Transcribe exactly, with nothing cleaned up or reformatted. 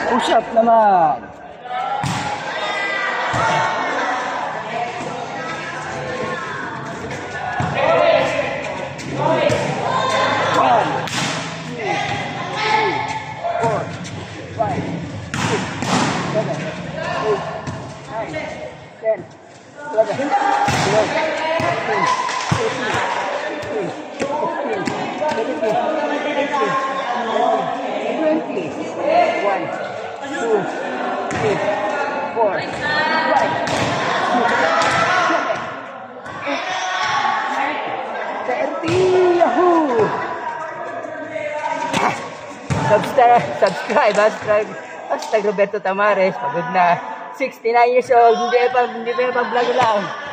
Push up naman. ten, eleven, twelve, thirteen, fourteen, fifteen, sixteen, seventeen, eighteen, twenty, one, two, three, four, five, six, seven, eight, nine, thirty, yahoo! Subscribe, subscribe, hashtag, hashtag Roberto Tamares, pagod na. sixty-nine years old, hindi pa, hindi pa pa vlog lang.